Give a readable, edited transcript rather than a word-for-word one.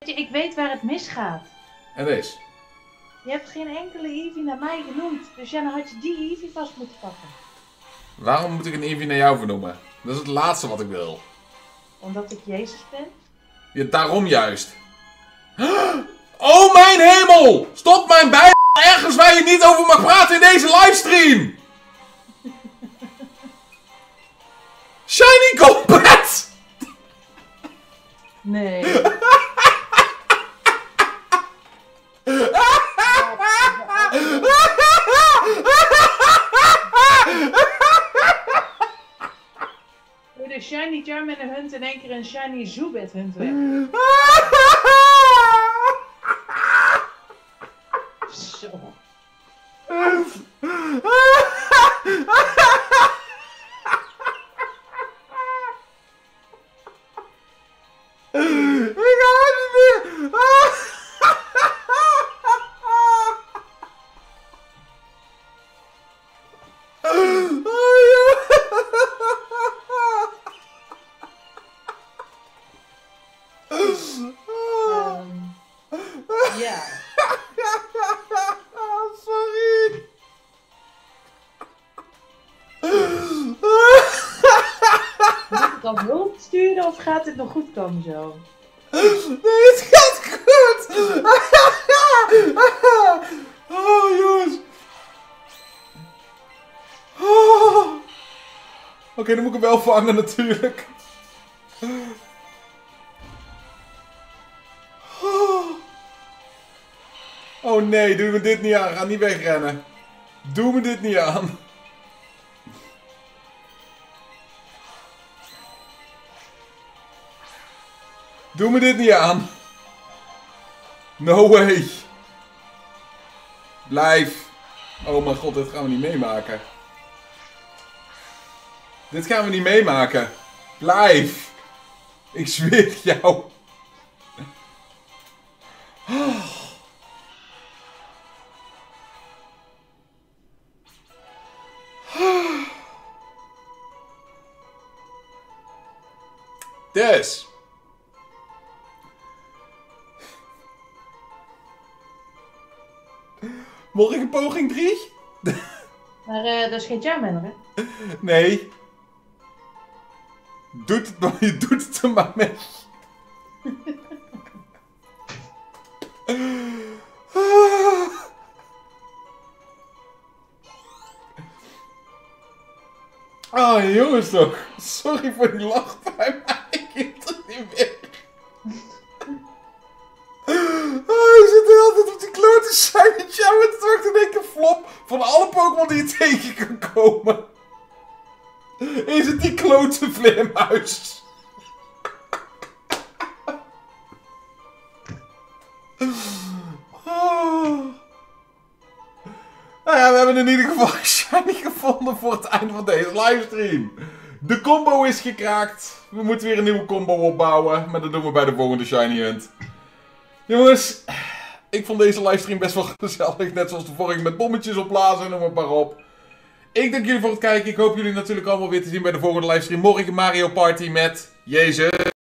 Ik weet waar het misgaat. En deze. Je hebt geen enkele Eevee naar mij genoemd. Dus ja, dan had je die Eevee vast moeten pakken. Waarom moet ik een Eevee naar jou vernoemen? Dat is het laatste wat ik wil. Omdat ik Jezus ben? Ja, daarom juist. Oh mijn hemel! Stop mijn bij ergens waar je niet over mag praten in deze livestream! Shiny Combat! Nee. De Shiny Charmander hunt in één keer een Shiny Zubat hunt weg. Zo. Ik hou niet meer! Ja. Sorry. Moet ik al hulp sturen of gaat het nog goed komen zo? Nee, het gaat goed. Oh, jongens. Oh. Oké, dan moet ik hem wel vangen natuurlijk. Oh nee, doe me dit niet aan. Ga niet wegrennen. Doe me dit niet aan. Doe me dit niet aan. No way. Blijf. Oh mijn god, dit gaan we niet meemaken. Dit gaan we niet meemaken. Blijf. Ik zweer jou. Oh. Dus. Mocht ik een poging 3? Maar dat is geen Charmander, hè? Nee. Doet het maar, je doet het er maar mee. Oh jongens toch. Sorry voor die lachpijn, maar ik weet het niet meer. Oh, je zit de hele tijd op die klote shiny Charmander. Het wordt in één keer flop van alle Pokémon die je tegen kan komen. Is het die klote vleermuis? Oh. Nou ja, we hebben in ieder geval een shiny gevonden voor het einde van deze livestream. De combo is gekraakt. We moeten weer een nieuwe combo opbouwen. Maar dat doen we bij de volgende shiny hunt. Jongens, ik vond deze livestream best wel gezellig. Net zoals de vorige met bommetjes opblazen en noem maar op. Ik dank jullie voor het kijken. Ik hoop jullie natuurlijk allemaal weer te zien bij de volgende livestream. Morgen Mario Party met Jezus.